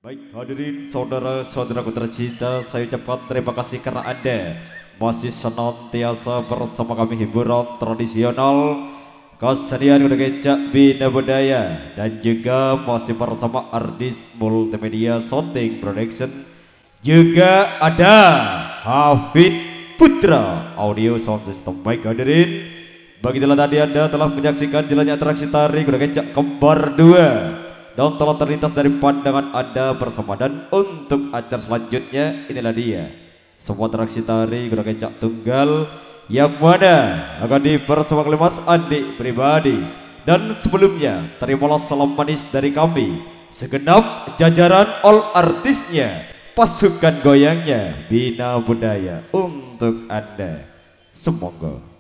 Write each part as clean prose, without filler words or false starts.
Baik hadirin saudara-saudaraku tercinta, saya ucapkan terima kasih karena Anda masih senantiasa bersama kami hiburan tradisional, kesenian budaya kecak bina budaya, dan juga masih bersama artis multimedia Shooting Production. Juga ada Hafid Putra Audio Sound System. Baik hadirin, begitulah tadi Anda telah menyaksikan jalannya atraksi tari kuda kecak kembar 2 dan telah terlintas dari pandangan Anda bersama. Dan untuk acara selanjutnya inilah dia sebuah atraksi tari kuda kecak tunggal yang mana akan dipersembahkan oleh Mas Andi pribadi. Dan sebelumnya terimalah salam manis dari kami segenap jajaran all artisnya, pasukan goyangnya Bina Budaya untuk Anda. Semoga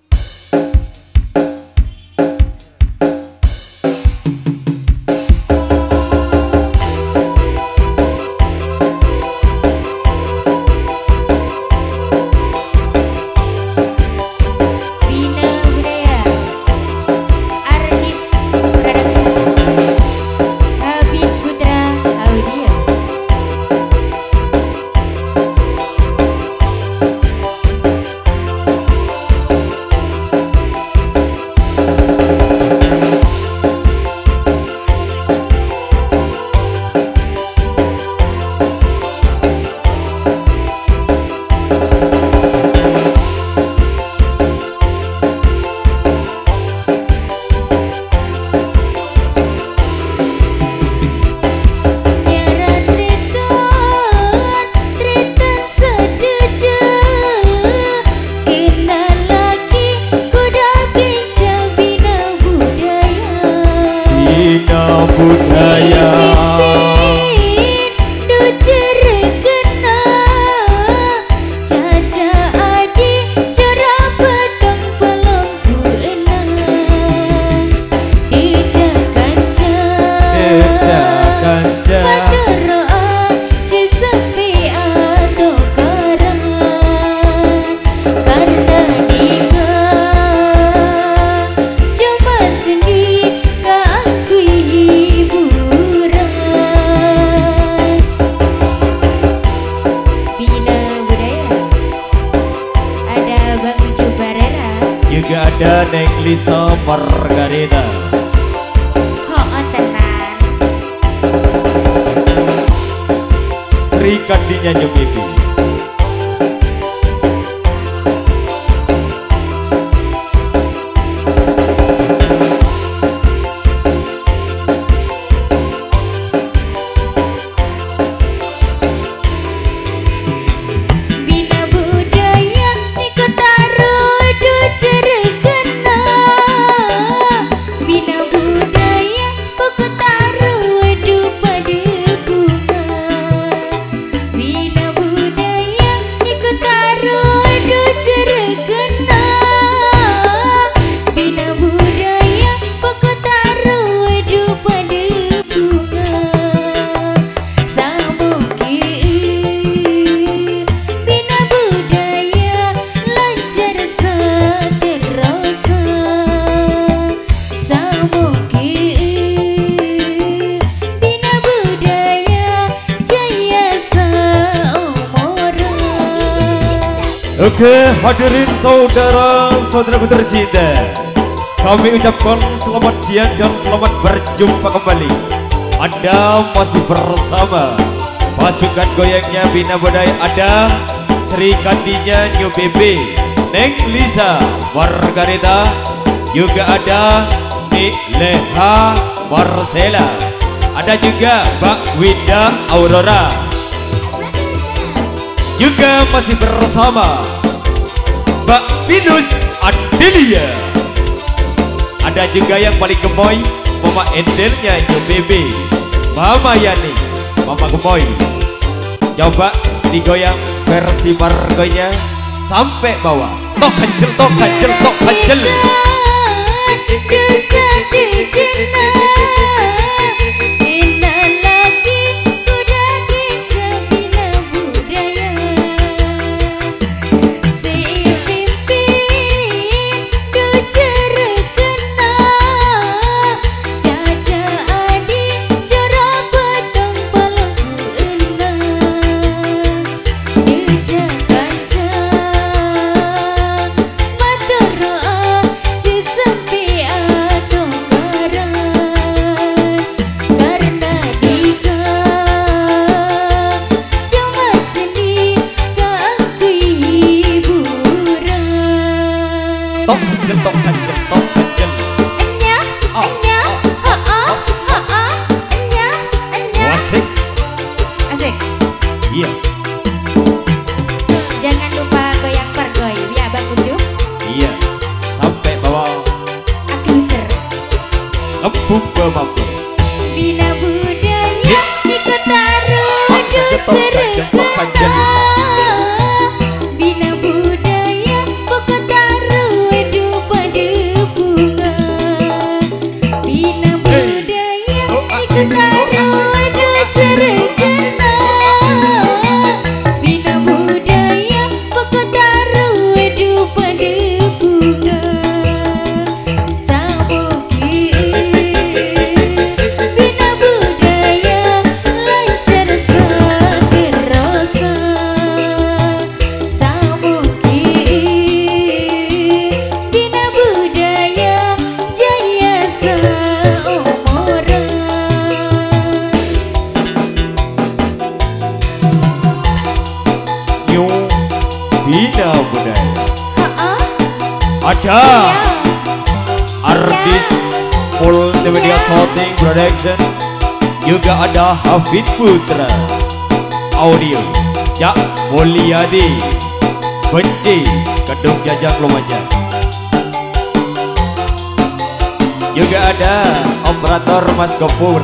juga ada Neng Lisa Margarita. Sri Kandinya Nyobibi. Oke hadirin saudara-saudaraku tercinta, kami ucapkan selamat siang dan selamat berjumpa kembali. Anda masih bersama pasukan goyangnya Bina Budaya. Ada Sri Kandinya New Baby, Neng Lisa Margarita, juga ada Nik Leha Marcela, ada juga Mbak Winda Aurora, juga masih bersama Mbak Venus Adelia. Ada juga yang paling gemoy, Mama Endelnya New Baby, Mama Yani, Mama gemoy. Coba digoyang versi margonya sampai bawah. Tok kecil, tok kecil, tok kecil. juga mampu. Bina budaya ikut taruh cerita. Bina budaya pokok taruh pada bunga. Bina budaya ikut taruh cerita. Bina budaya pokok taruh pada bunga. Bina budaya. Ada Iya. artis multimedia shooting production, juga ada Hafid Putra, audio Cak Mulyadi, Benci Gedung Jajang Lumajang. Juga ada operator Mas Gopur.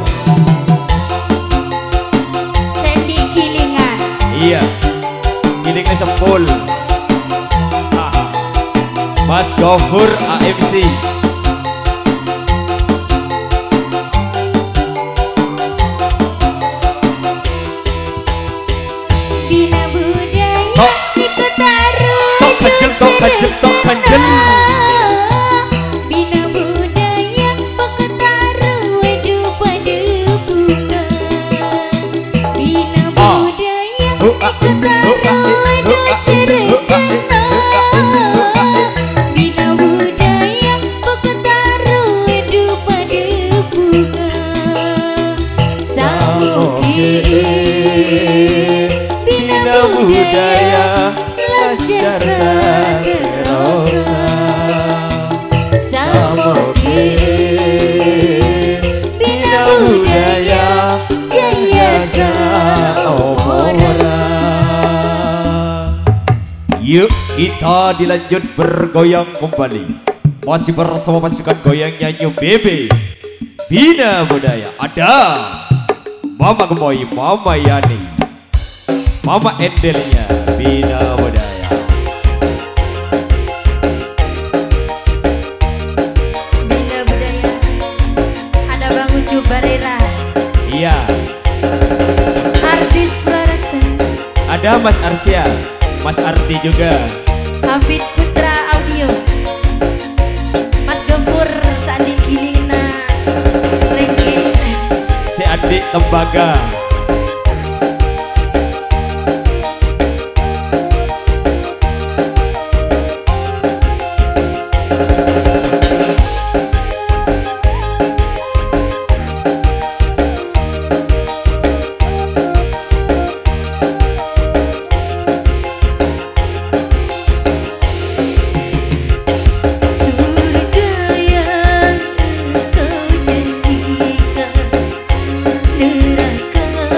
Sandy Kilingan. Iya, Kilingnya Sepul. Mas Gofur AMC. Bina budaya ikut taruh Tok kanjel. Bina budaya pokok taruh pada bunga. Bina budaya ikut taruh cerita. Bina budaya pokok taruh pada bunga. Samuki Bina budaya lancar sagerosa. Samoge Bina budaya jaya saomora. Yuk kita dilanjut bergoyang kembali. Masih bersama pasukan goyangnya New Bebe. Bina budaya ada Mama Gemoy, Mama Yani, Mama Endelnya. Bina budaya. Bina budaya ada Bang Ucu Barera. Iya. Artis production Ada Mas Arsya, Mas Arti juga. Hafid Putra audio. Mas Gempur Sandi Kilina Lengke. Si Adik Tembaga. Surga yang kau janjikan, neraka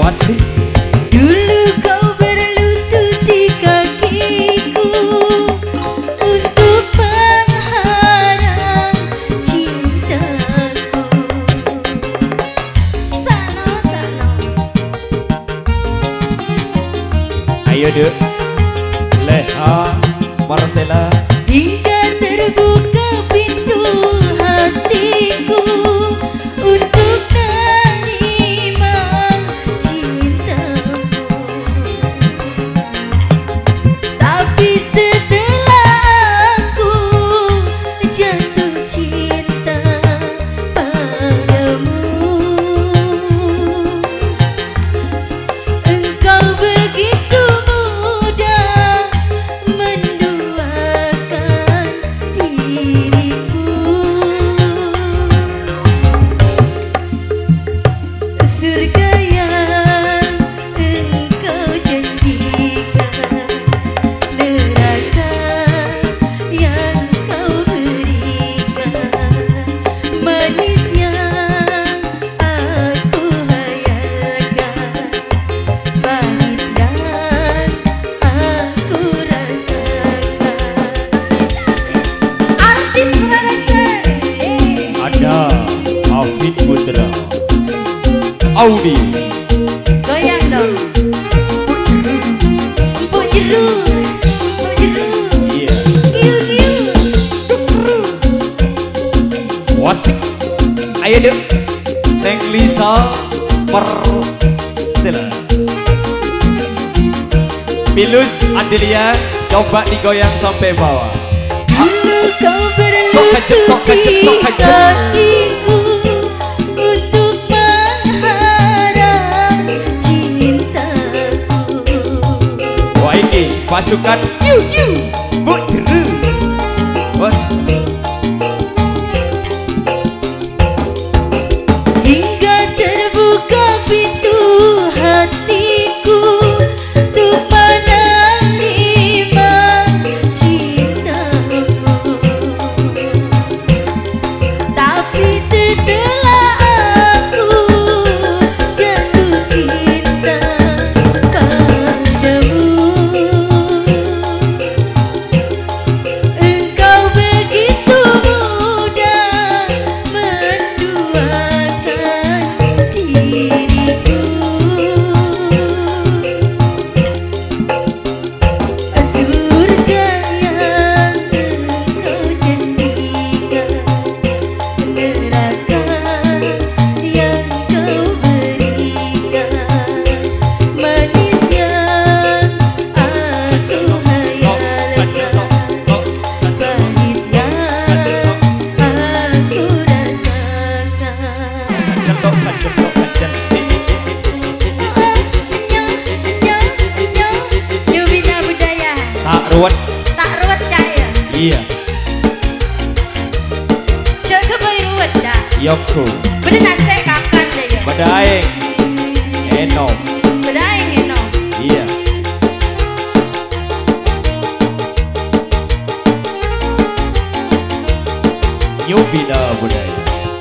Wasik. Dulu kau berlutut di kakiku untuk pengharang cintaku. Sano sano. Ayo dek. Leha Marcella. Hingga terbuka pintu hatiku untuk terima cintamu. Tapi setelah aku jatuh cinta padamu, engkau begitu mudah menduakan diriku. Surga yang engkau janjikan, neraka yang kau berikan, manis yang aku hayalkan, pahit yang aku rasakan. Artis merasa Ada Hafid Putra. Audi. goyang dong. Empuk jeruk, empuk jeruk. Iya. Giu giu. Wasik. Ayo dek. Neng Lisa Marcella. Pilus Adelia, coba digoyang sampai bawah. Dulu kau Kok berlutut di kajet. kakiku untuk mengharang cintaku. Wah ini pasukan Yu Yu Bu Jeru. Wah. Hingga terbuka pintu hatiku untuk menerima cintamu. Tapi setelah aku jatuh cinta padamu, engkau begitu mudah menduakan diriku. Surga yang engkau janjikan, neraka yang kau berikan, manis yang aku hayalkan, pahit yang aku rasakan. Nyo bina budaya Tak ruwet. tak ruwet kaya. Iya. Cok kebay ruwet dah. Yoko. Beda nasi kakan deh ya. Pada aing. Eno. Beda yang eno. Iya. Nyubina budaya.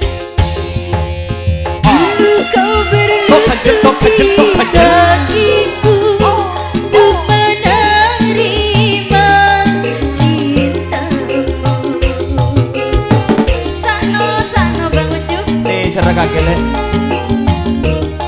Dulu kau berlutut di kakiku untuk menerima cintamu. Sano sano Bang Ucup. Nih seragam kele.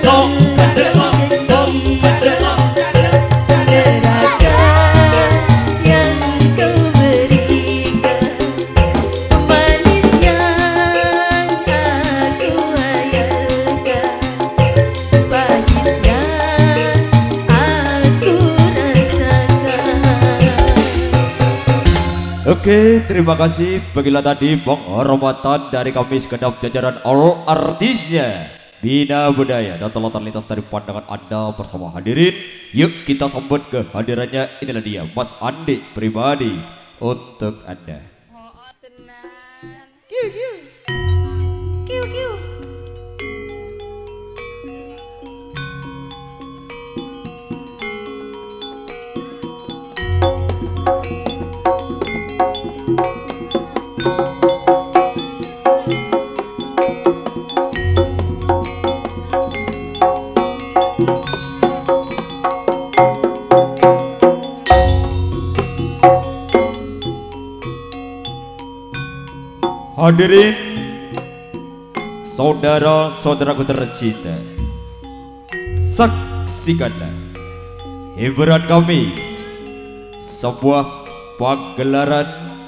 Oke, terima kasih bagilah tadi penghormatan dari kami segenap jajaran all artisnya Bina Budaya dan Telatan Lintas dari pandangan Anda bersama hadirin. Yuk kita sambut kehadirannya. Inilah dia Mas Andi pribadi untuk Anda. Oh, tenang. Kiu kiu. Kiu kiu. Hadirin saudara-saudaraku tercinta, saksikanlah hiburan kami, sebuah pagelaran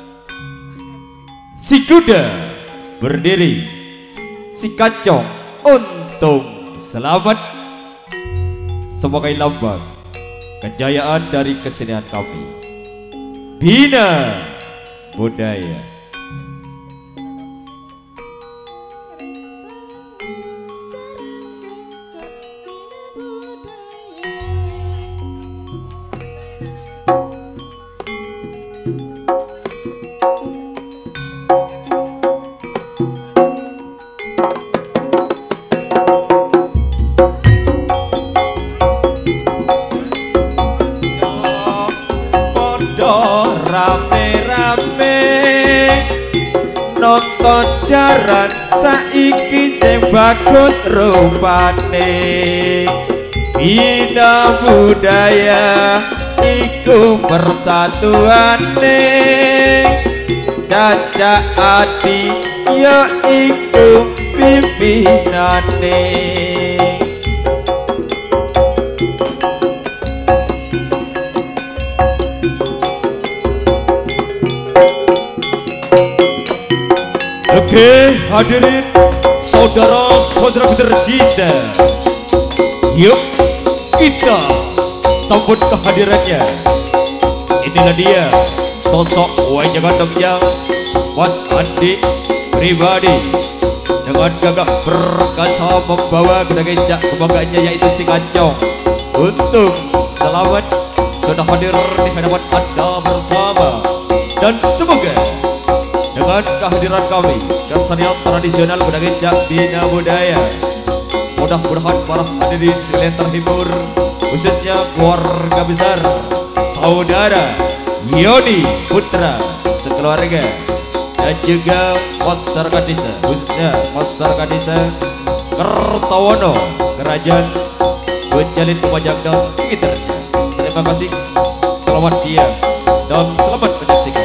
si kuda berdiri, si kacong untung selamat sebagai lambang kejayaan dari kesenian kami Bina Budaya. Rame-rame nonton jaran saiki sing bagus rupane Bina Budaya iku persatuane Caca ati ya iku pimpinane. Oke, hadirin saudara-saudara tercinta, yuk kita sambut kehadirannya. Inilah dia sosok wajah gantengnya Mas Andi pribadi dengan gagah perkasa membawa gedang kebanggaannya yaitu si Kancong. Untung selamat sudah hadir di hadapan Anda bersama, dan semoga dengan kehadiran kami kesenian tradisional Gedang Bina Budaya, mudah-mudahan para hadirin sekalian terhibur, khususnya keluarga besar saudara Yoni Putra sekeluarga, dan juga masyarakat desa, khususnya masyarakat desa Kertawono, Kerajaan Bejalin Lumajang dan sekitarnya. Terima kasih, selamat siang dan selamat menyaksikan.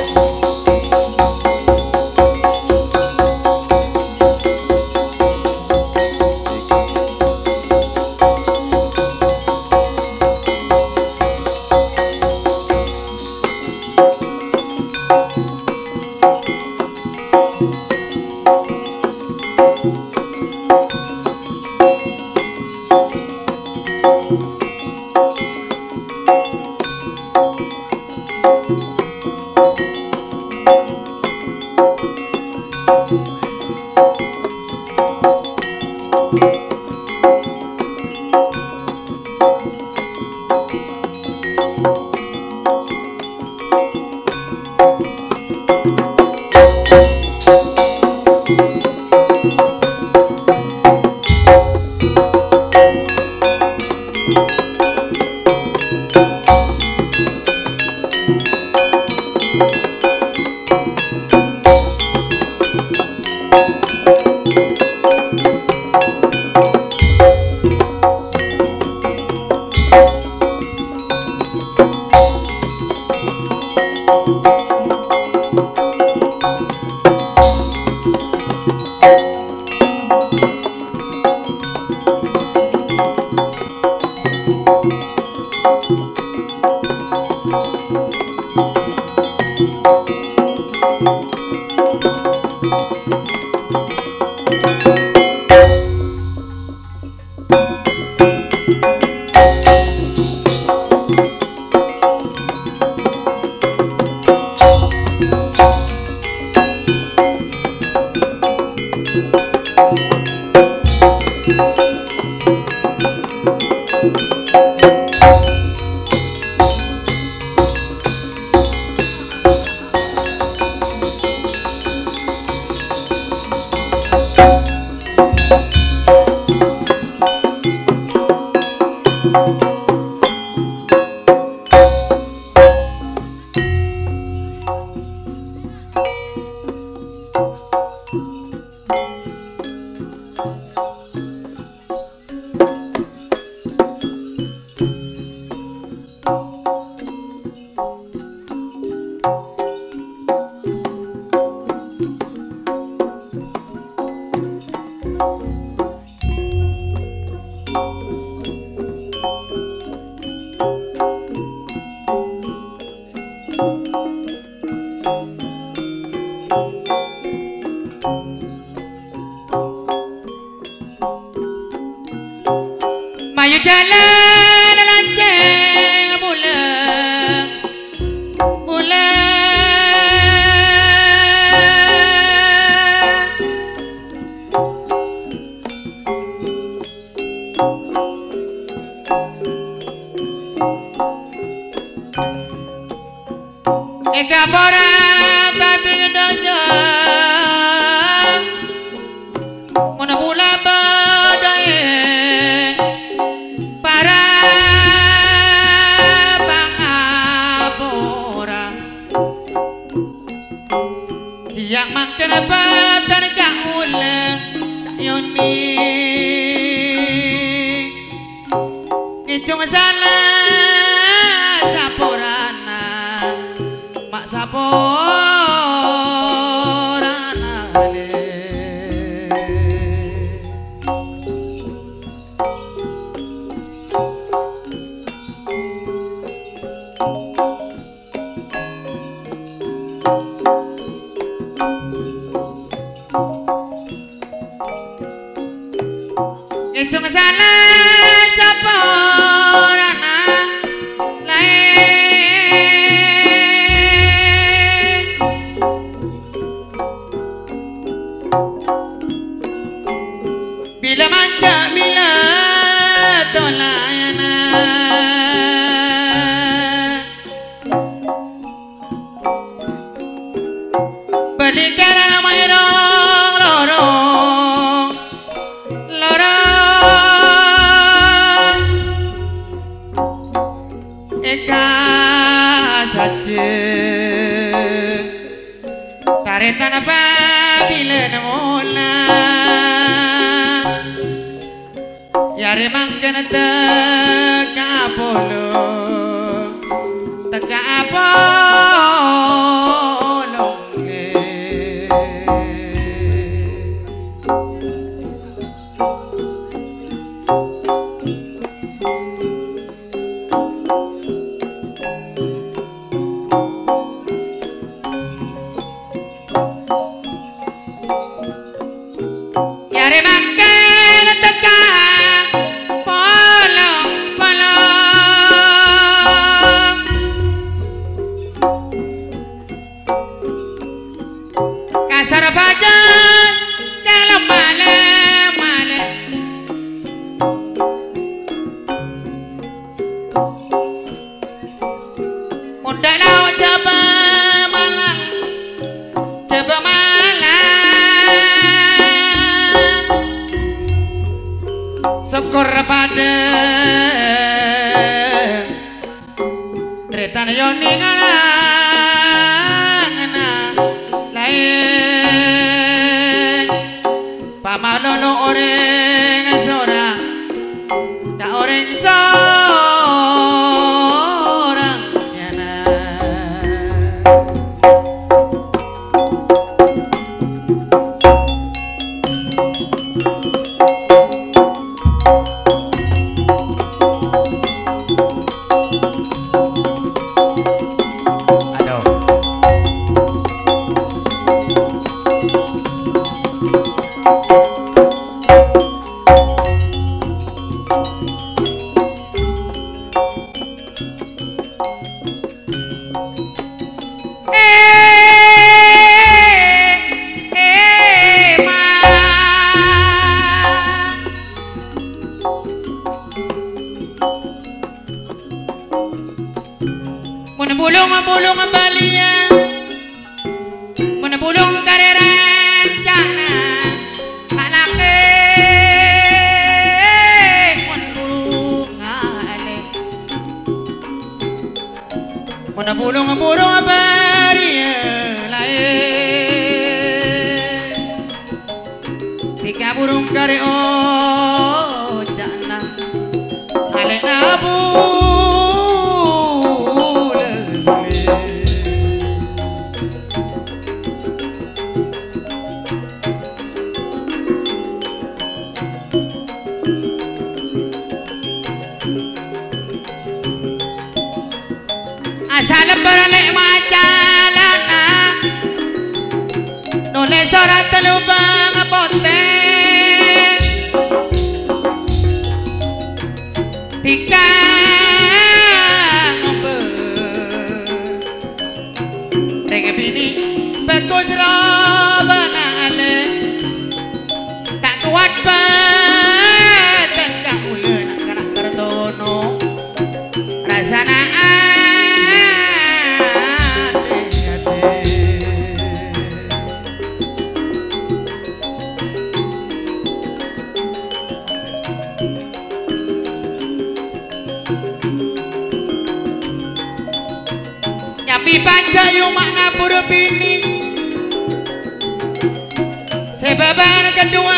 Mayu jalan lanceng bulan eka pora tapi dojo mona bula badai para pangapora siang makan patar gaul kayoni ngicung salah saporana mak saporana le ngicung salah saporana bila manja bila tolayana balikan alam irong lorong eka saja taretan apa bila namola yare mangken teka apolo yare mangken teka kasar baja dalam male udah lau coba malang syukur pada tretan yoni ngalangana lain pamalono orang sora ka orang sorang yana Membulung balia menebulung kareran cana alake menburung ale menebulung balia lain tiga burung kareo cana ale nabu asal beralek macalana nulis surat telubang ponteng tiga ngomber dengan bini bagus robanale tak kuat badan gak ulen nak tertono rasana Panjayu mak ngapur bini sebaban kedua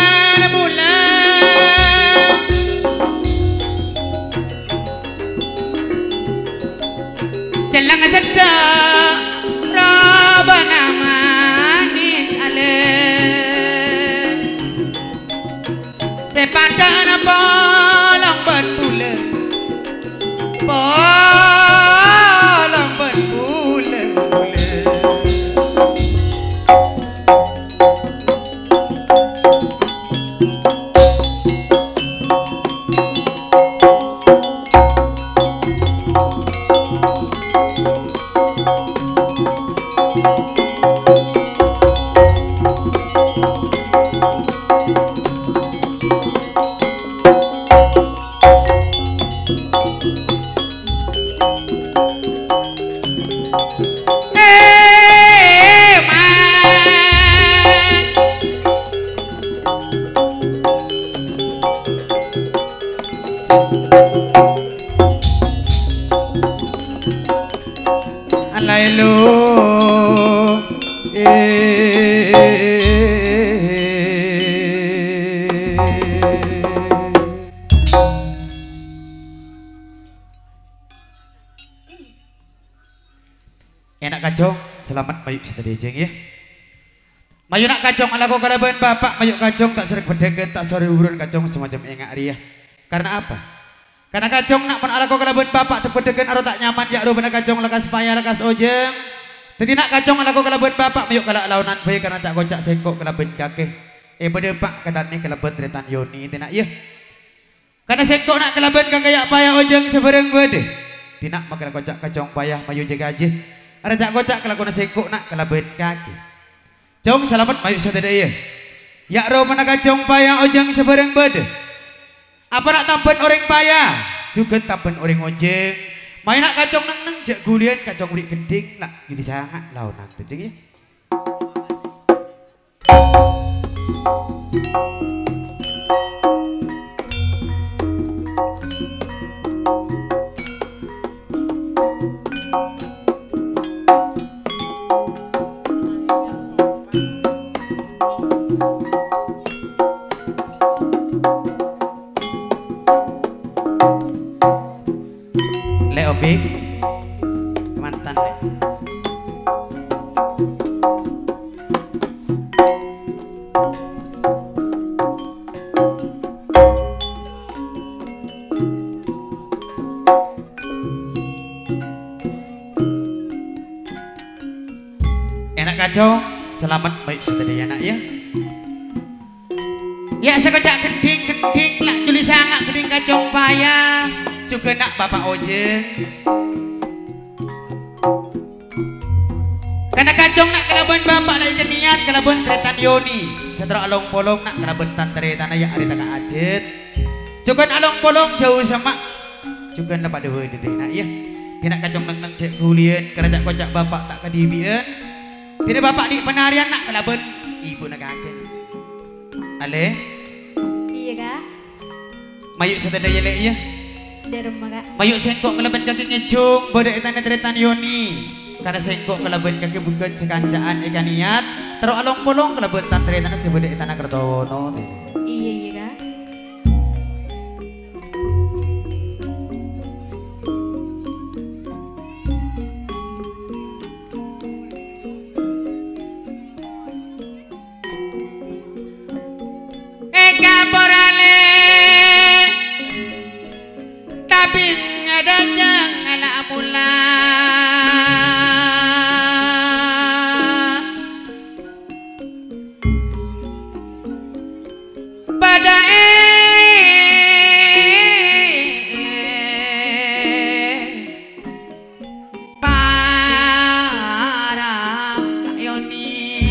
bulan jelang sedang robana manis ale sepadan polong berbulan polong berbulan enak kacong selamat mayuk kita dejeng ya mayu nak kacong ala ko kalaban bapak mayuk kacong tak sering pedagang tak sore urun kacong semacam engak ria karena apa karena kacong nak pun ala ko kalaban bapak tepedagang aro tak nyaman ya ro bener kacong lekas payah lekas ojeng jadi nak kacong ala ko kalaban bapak mayuk kala launan bae karena tak kocak sengkok kalaban kakek bede pak katane kalaban tretan yoni tenak ya karena sengkok nak kalaban kakek payah ojeng sebereng bede tinak makala kocak kacong payah mayu jaga aja ada cak kocak kelakon sengkok nak kalaban kaki jong selamat mayu sadaya ya ya ro mana kacong payah ojeng sebereng bede apa nak tampen orang payah juga tampen orang ojeng main nak kacong neng neng jak gulian kacong beli gending nak jadi sangat launan bejeng ya Big mantan le. Enak kacau, selamat baik sedaya anak ya. Ya sekejap gending lah juli sangat gending kacau payah. Juga nak bapak ojeng karena kacong nak kelaban bapak lagi niat kelaban tretan yoni setelah along polong nak kelaban tantare tanah yang ada tak ajet juga along polong jauh sama juga dapat dewe di tengah ya Tidak kacong neng cek kulian kerajak kocak bapak tak kedibian. Tidak bapak di penarian nak kelaben ibu nak kagen. Ale? Iya kak. Mayuk sedada yele iya. Di rumah kak. Mayuk sengkok kelaben kaki ngejung bodek etan Yoni. Karena sengkok kelaben kaki bukan sekancaan ikan niat. Terus along bolong kelaben tantri tanah sebodek etan Kertowono. Iya iya kak. Eka porale tapi ada jangan mula pada para Kak Yoni.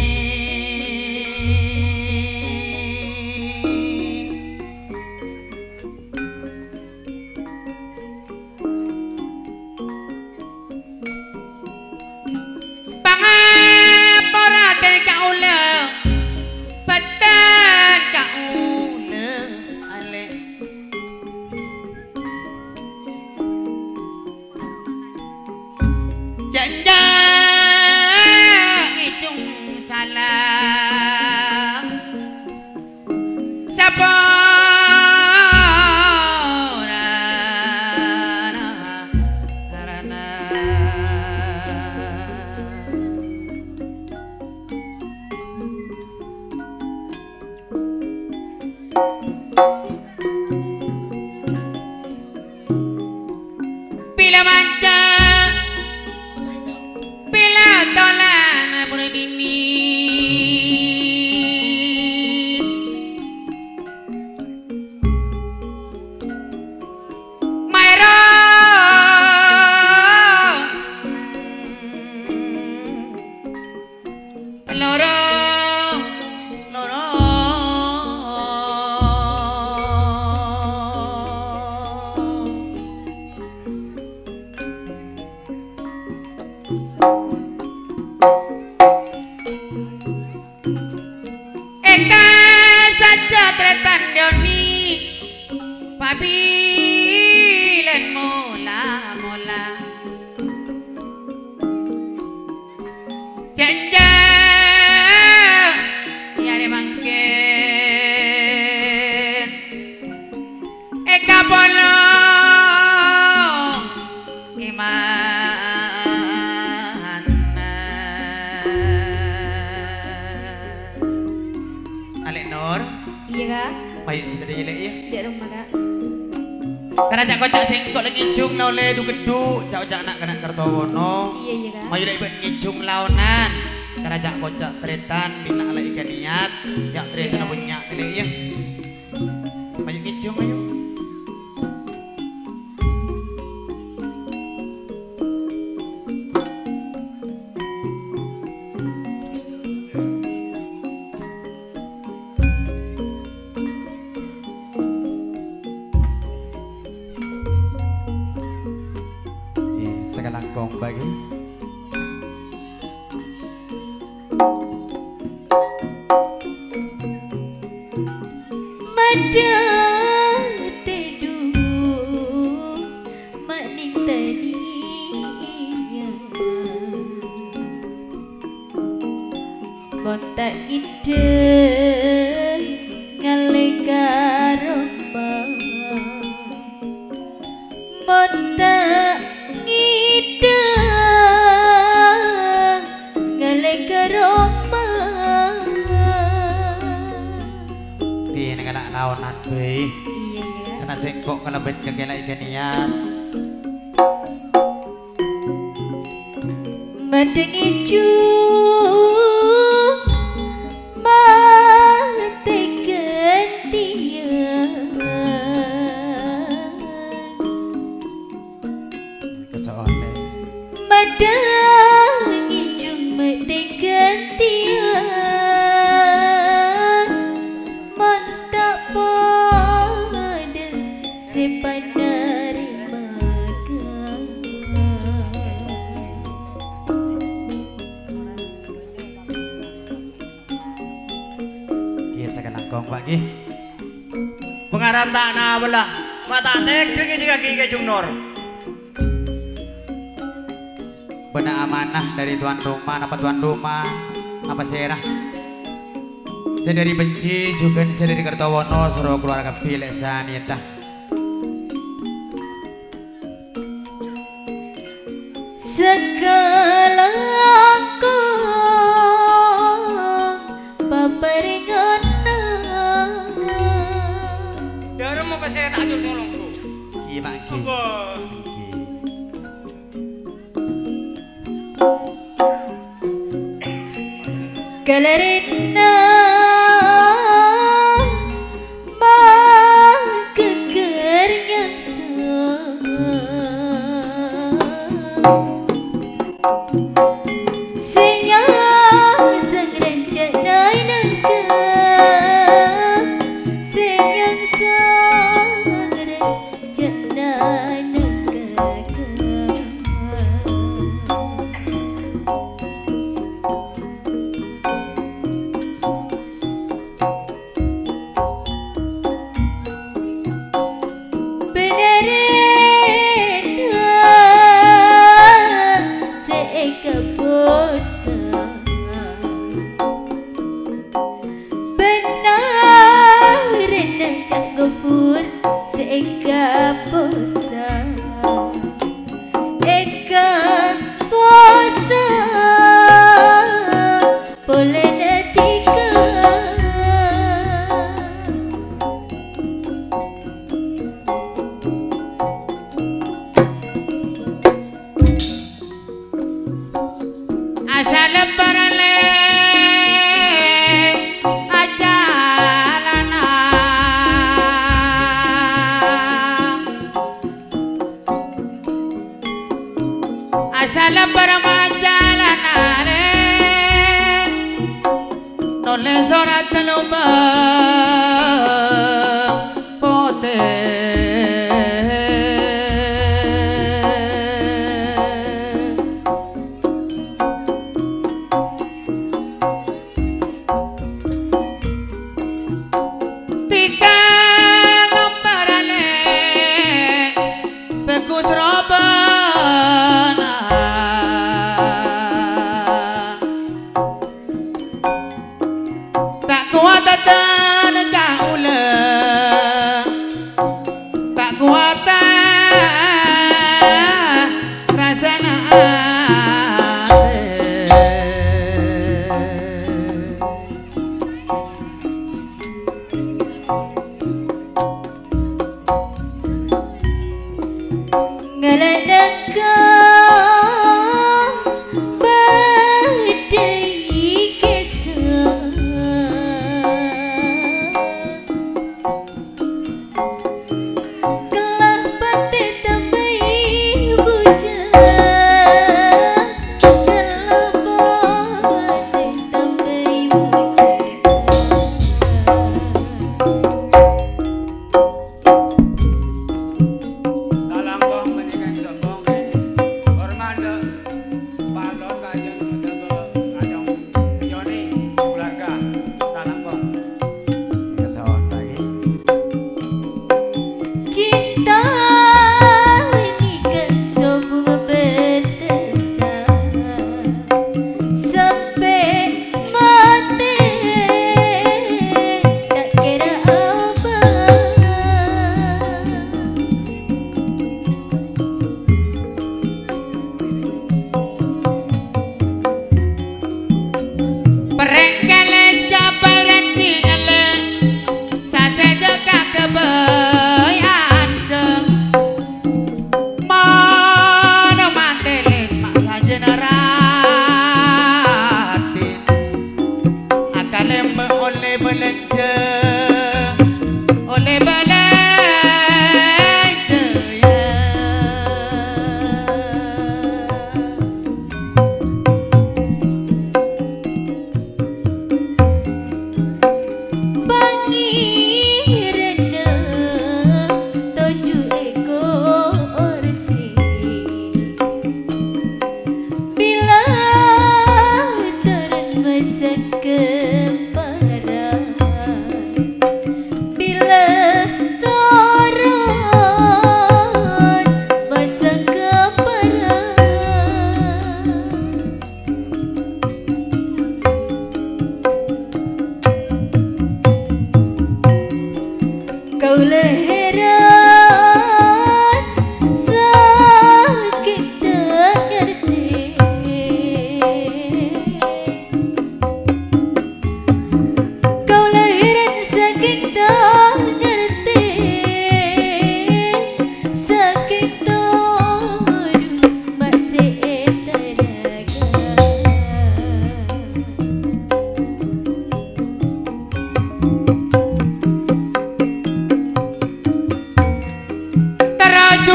Pangapora dari kaula patan kaula ale janjang icung salah sapa Pila manca Pila tolan pura bini Mairo Loro Loro Eka saja tretan Yoni pabilen mola janjang tiare mangken Eka polo iman Alek Nur Iya kak. mayuk sedada yele ya. Di rumah kak. Karena cak kocak sengkok lagi ngijung laule du geduk cak cak nak kena Kertowono. Iya iya kak. Mayu dak ibet ngijung launan. Karena cak kocak tretan bina ala ikan niat. Ya tretan punya tele ya. Mayu ngijung mayu. Segalangkong bagi Mada teduh maning tania Bontak ide ngaleka romba Bontak ide ngaleka romba di negara launan be. Iya iya Karena sengkok kelebet kegela ikan niat. Madeng ijo mate gantian Kesoone. Madeng ijo mate gantian Mantak pada sepanari makan lagi. Pengaran tak na belah. Mata tegeng ini kaki ke Jumnor. Benar amanah dari tuan rumah, apa tuan rumah, apa serah. Saya dari Benci juga, saya dari Kertowono, suruh keluarga pilih sanita. Segala aku paperingan Darah mau pasal tak jujur tolongku. Gimana ki? Apa? Kalarina magegernya senyang sang rencana naga senyang sang rencana naga Eka posa politika Asal lebaran le ajalana asal lebaran ajalana le nole sorat lupa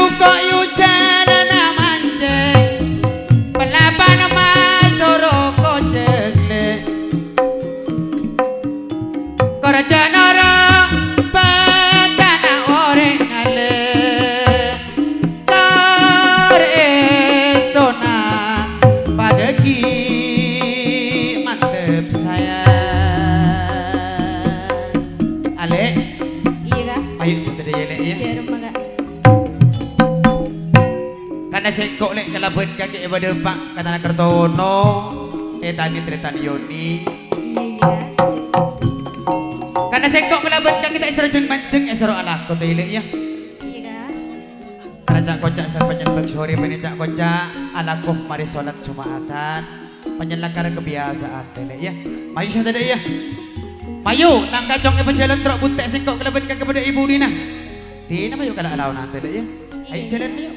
kok yu jalan mancing pelapan masoro kocek le korjanara patana oreng ale estona padagi mantep saya ale Iya kak. ayo sedaya lek ya Di rumah kak. karena sekok lek kalaben kaki ibadah pak karena kertono tani tretani yoni Iya kak. karena sekok kalaben kaki tak isra mancing esro ala kota ile ya Iya kak. Raja kocak dan penyembah sore penicak kocak alakuh mari sholat Jumatan penyelakar kebiasaan tele ya mayu syah tadi ya mayu nang kacong jalan truk buntek singkok kelebat ke kepada ibu Dina Dina mayu kalau alau nanti tele ya ayo jalan mayu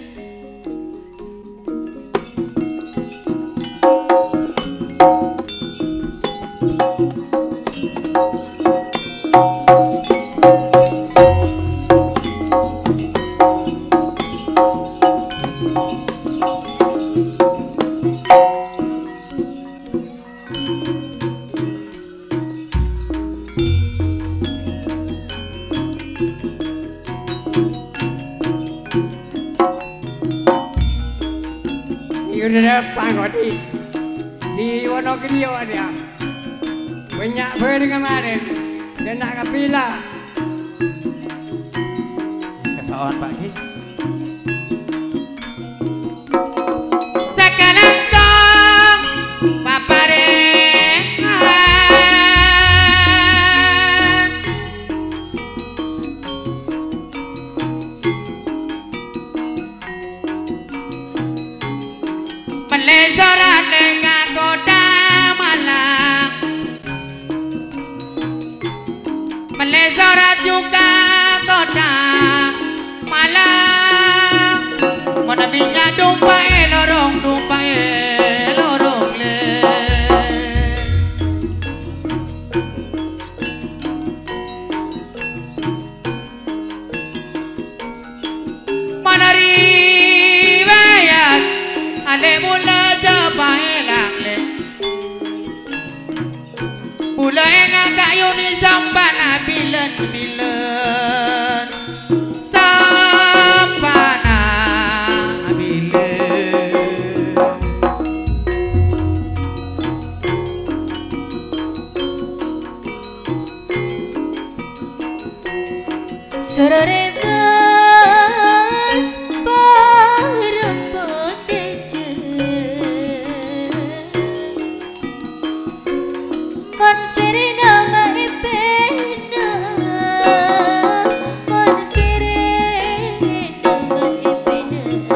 Yaudah pangoti di Wonogiri ada banyak ber kemarin dan nak kapila kesoan Pak Ki sekarang dong paparengan melezoran dengan kota Malang melezoran juga kota Malang mana minyak dumpai lorong le mana riwayat ale mula jabai lang le mula enga kayu ni sampana bilen sampana bilen Sorore mas parang poteje Mon serena ma ipena Mon serena ma ipena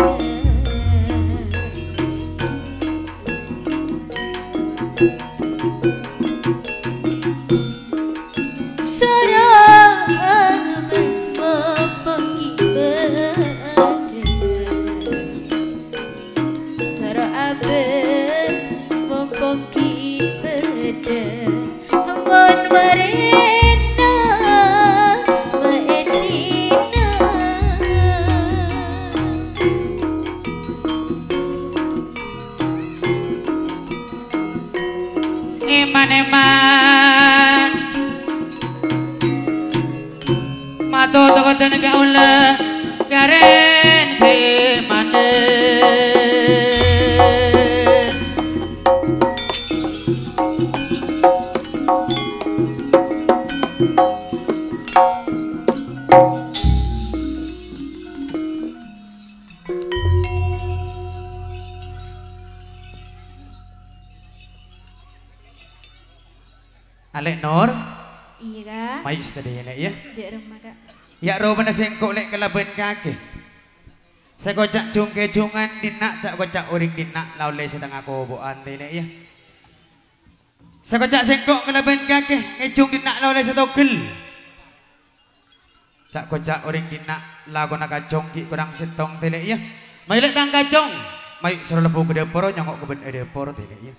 Sarang besma pagi berde Sarang abes mopaki berde Mon marena maenina eman mato toko tenaga ula karen si mane Alek Nur Iya kak. mayu sedaya lek ya Di rumah kak. ya ro mana sengkok lek kelaben kaki saya kocak jungke jungan dinak cak kocak uring dinak laule setengah koboan lek ya saya kocak sengkok kelaben kaki ngejung dinak laule setogel cak kocak uring dinak lagu nak kacong ki kurang setong telek ya mayu lek tang kacong mayu suruh lebu ke depor nyongok ke ben depor telek ya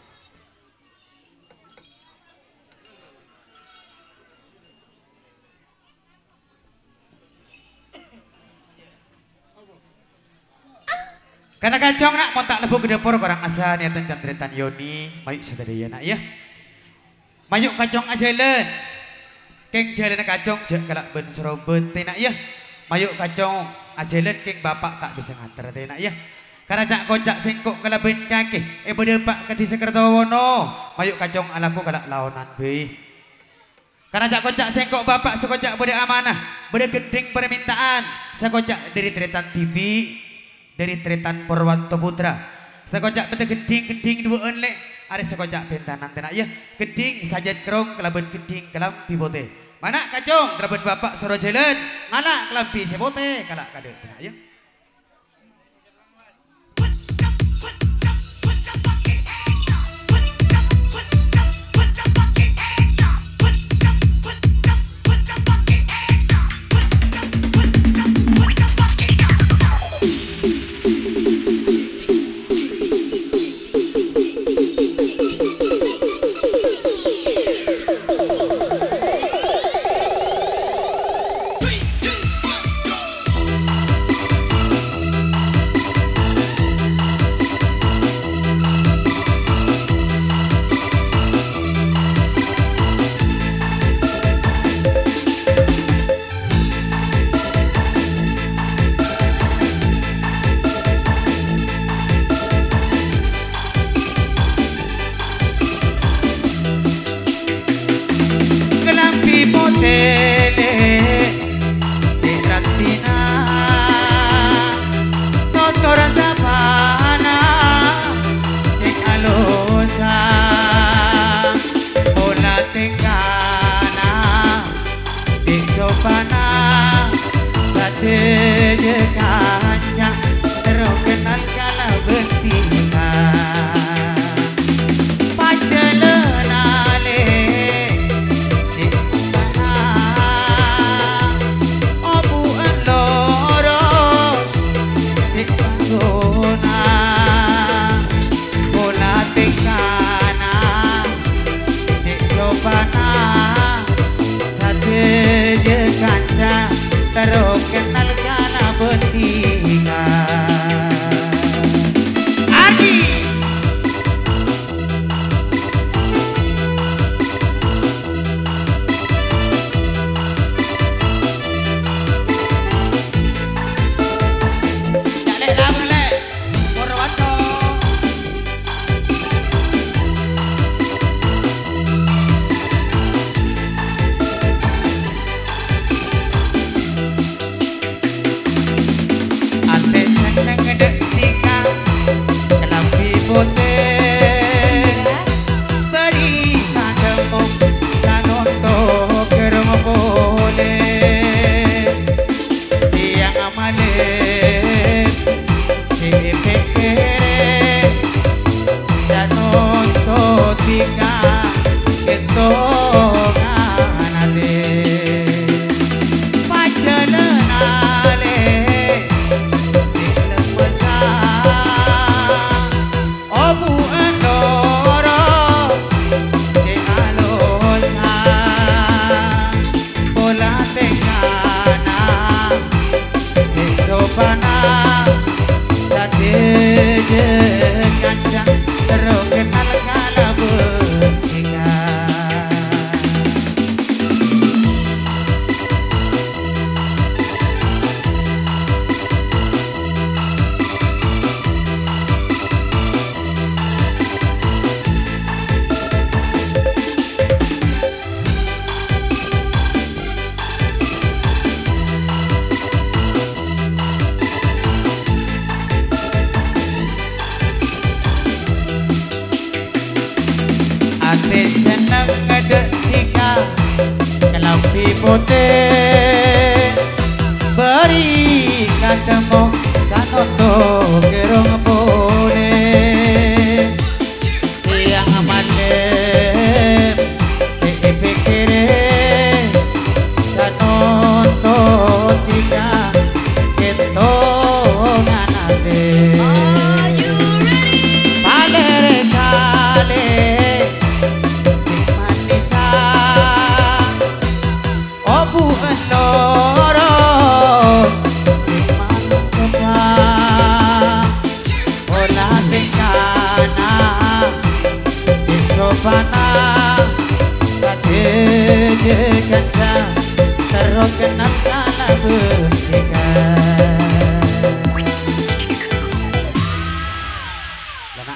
Karena kacong nak mau tak lebu ke dapur korang asa niatan jantretan Yoni, mayuk sadaya nak ya. Mayuk kacong ajalan. Keng jalan kacong jek kalak ben serobet nak ya. Mayuk kacong ajalan keng bapak tak bisa ngater nak ya. Karena cak kocak sengkok kalak ben kaki, bede pak kadi Sekertowono, mayuk kacong alaku kalak laonan be. Karena cak kocak sengkok bapak sekocak bede amanah, bede gedeng permintaan, sekocak dari tretan TV, dari tretan Purwanto Putra, sekocak bede geding dua enlek, ada sekocak bentanan tenak ya, geding sajat kerong kelaben geding kelampi bote. Mana kacong kelaben bapak soro jalan, mana kelampi sebote kalak kade tenak ya.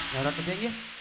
Nyorot aja ya.